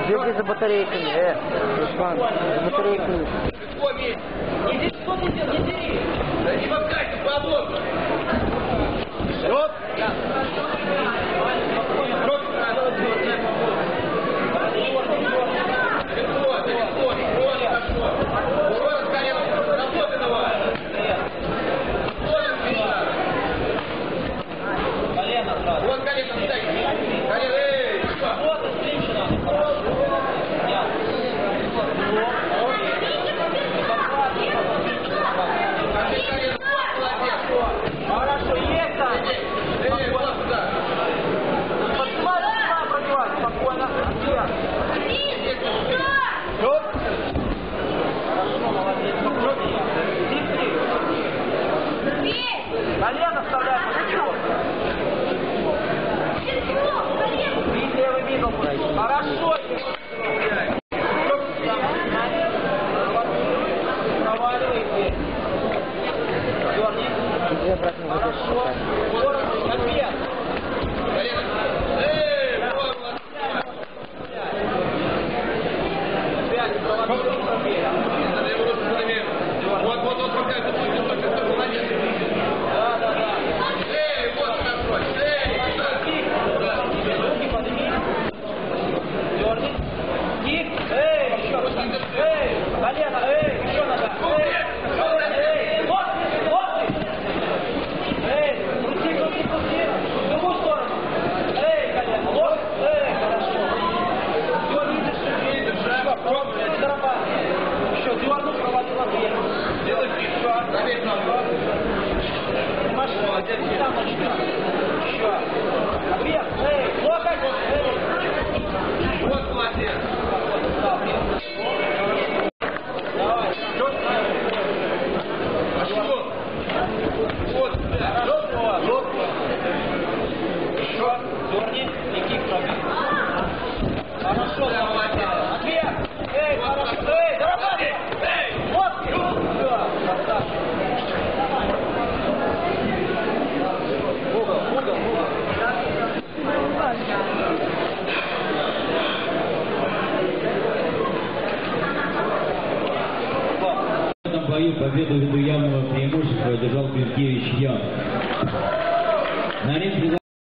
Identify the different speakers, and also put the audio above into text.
Speaker 1: Беги за батарейками, Руслан, за батарейками.
Speaker 2: Иди, что ты делаешь? Не дери! Да не мотайся, подобно! Все? Да. Вот колено, дай! Колено, эй! Вот, отлично! Хорошо, есть там! Эй, вот сюда! Поднимай, пробивай, спокойно! Все? Хорошо, молодец! Колено вставляй под него! Левый мидл. Хорошо. Проваливайте. Дерни. Хорошо. Ответ. Эй, вот, вот, какая ты молодец. Да, да, да. Эй, вот такой. Эй, руки подними. Дерни. Кик. Эй, еще раз. Эй, колено. Эй, еще надо. Эй, локти. Эй, крути. В другую сторону. Эй, колено. Локти. Эй, хорошо. Дерни. Все, пробуй. Зарабатывай. Еще дерну, проводила дверь. Делай все. Заметь нам. Молодец. Там начнем. Еще. Объект. Эй, локоть. Эй. Вот молодец. Давай. А что? Вот сюда. Жопу. Еще. Дерни. И кик пробей. Хорошо. Ответ. Эй, хорошо. Эй, зарабатывай. Эй. Локти. Все. Красавчик.
Speaker 3: В этом бою победу ввиду явного преимущества одержал Пинкевич Ян. На ринге